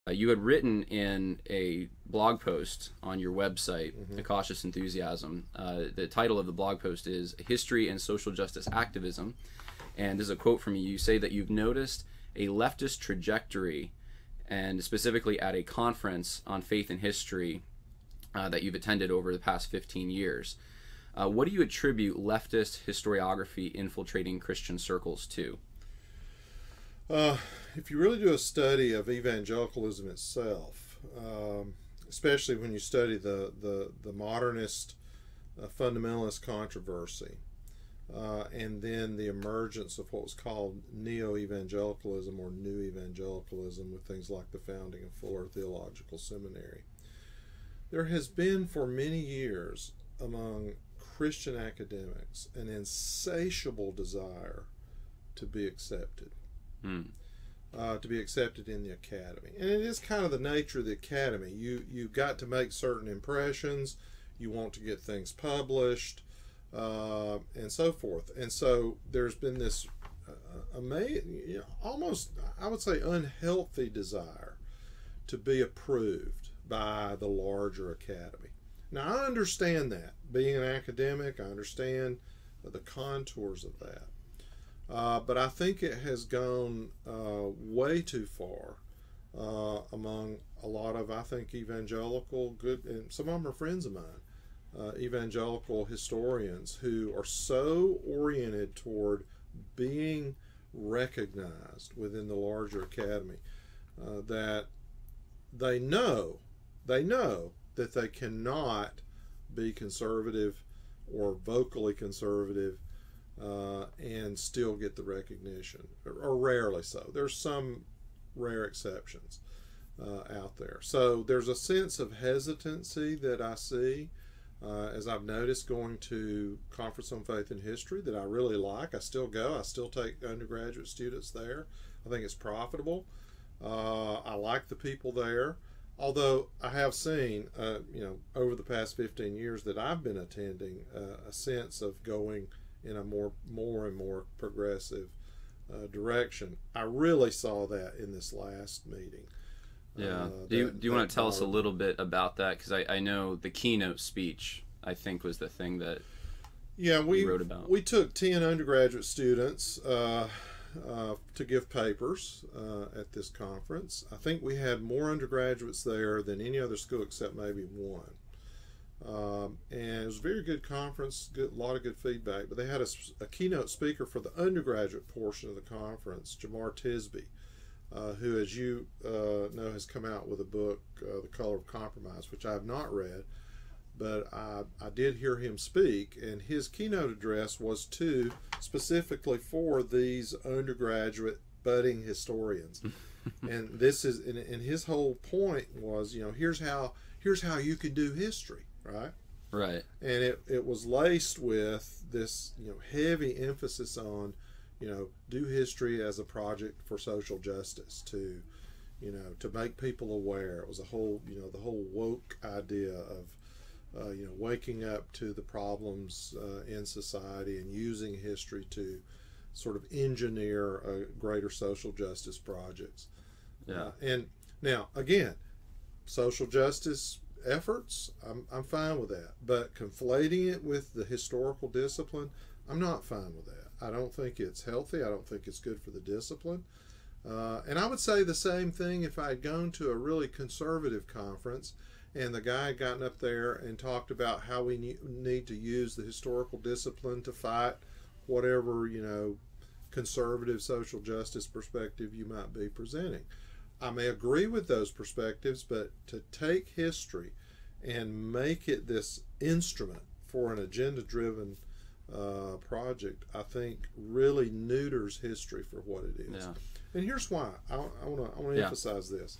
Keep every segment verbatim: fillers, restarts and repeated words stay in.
Uh, you had written in a blog post on your website, Mm-hmm. A Cautious Enthusiasm. Uh, the title of the blog post is History and Social Justice Activism. And this is a quote from you. You say that you've noticed a leftist trajectory, and specifically at a conference on faith and history uh, that you've attended over the past fifteen years. Uh, what do you attribute leftist historiography infiltrating Christian circles to? Uh, if you really do a study of evangelicalism itself, um, especially when you study the, the, the modernist uh, fundamentalist controversy, uh, and then the emergence of what was called neo-evangelicalism or new evangelicalism with things like the founding of Fuller Theological Seminary, there has been for many years among Christian academics an insatiable desire to be accepted. Hmm. Uh, to be accepted in the academy. And it is kind of the nature of the academy. You, you've got to make certain impressions, you want to get things published, uh, and so forth. And so there's been this uh, amazing, you know, almost, I would say, unhealthy desire to be approved by the larger academy. Now, I understand that. Being an academic, I understand the contours of that. Uh, but I think it has gone uh, way too far uh, among a lot of, I think, evangelical, good, and some of them are friends of mine, uh, evangelical historians who are so oriented toward being recognized within the larger academy uh, that they know, they know that they cannot be conservative or vocally conservative Uh, and still get the recognition, or, or rarely so. There's some rare exceptions uh, out there. So there's a sense of hesitancy that I see uh, as I've noticed going to Conference on Faith and History that I really like. I still go. I still take undergraduate students there. I think it's profitable. Uh, I like the people there. Although I have seen, uh, you know, over the past fifteen years that I've been attending, uh, a sense of going in a more more and more progressive uh, direction. I really saw that in this last meeting. Yeah. Uh, do you that, do you want to tell us a bothered- little bit about that? Because I, I know the keynote speech, I think, was the thing that yeah, we you wrote about. We took ten undergraduate students uh, uh, to give papers uh, at this conference. I think we had more undergraduates there than any other school except maybe one. Um, and it was a very good conference, good, a lot of good feedback. But they had a, a keynote speaker for the undergraduate portion of the conference, Jemar Tisby, uh, who, as you uh, know, has come out with a book, uh, The Color of Compromise, which I have not read, but I, I did hear him speak, and his keynote address was to specifically for these undergraduate budding historians. And this is, and, and his whole point was, you know, here's how here's how you can do history. Right, right, and it, it was laced with this, you know, heavy emphasis on, you know, do history as a project for social justice, to, you know, to make people aware. It was a whole, you know, the whole woke idea of, uh, you know, waking up to the problems uh, in society and using history to sort of engineer a greater social justice projects. yeah, Uh, and now again, social justice efforts, I'm, I'm fine with that, but conflating it with the historical discipline, I'm not fine with that. I don't think it's healthy. I don't think it's good for the discipline. Uh, and I would say the same thing if I had gone to a really conservative conference and the guy had gotten up there and talked about how we ne- need to use the historical discipline to fight whatever, you know, conservative social justice perspective you might be presenting. I may agree with those perspectives, but to take history and make it this instrument for an agenda-driven uh, project, I think really neuters history for what it is. yeah, And here's why. I want to I want to Yeah. emphasize this.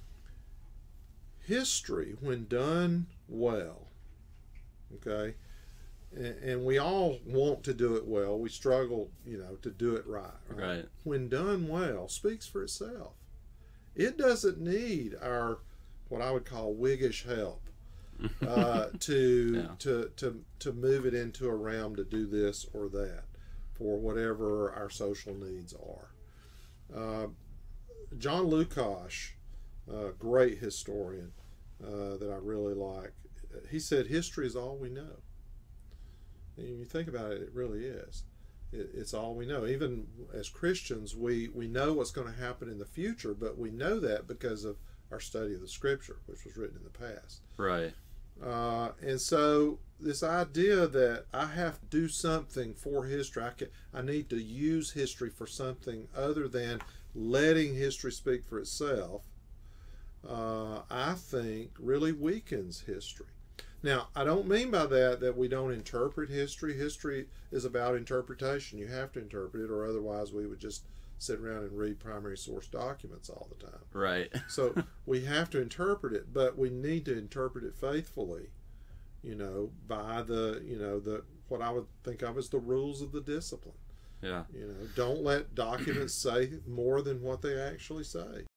History, when done well, okay, and, and we all want to do it well. We struggle, you know, to do it right. Right. right, When done well, speaks for itself. It doesn't need our, what I would call, Whiggish help uh, to, Yeah. to to to move it into a realm to do this or that for whatever our social needs are. Uh, John Lukacs a great historian uh, that I really like. He said, history is all we know. And you think about it, it really is. It, it's all we know. Even as Christians, we, we know what's going to happen in the future, but we know that because of our study of the Scripture, which was written in the past. Right. Uh, and so this idea that I have to do something for history, I, can, I need to use history for something other than letting history speak for itself, uh, I think really weakens history. Now, I don't mean by that that we don't interpret history. History is about interpretation. You have to interpret it, or otherwise we would just sit around and read primary source documents all the time. Right. So we have to interpret it, but we need to interpret it faithfully, you know, by the, you know, the what I would think of as the rules of the discipline. Yeah. You know, don't let documents say more than what they actually say.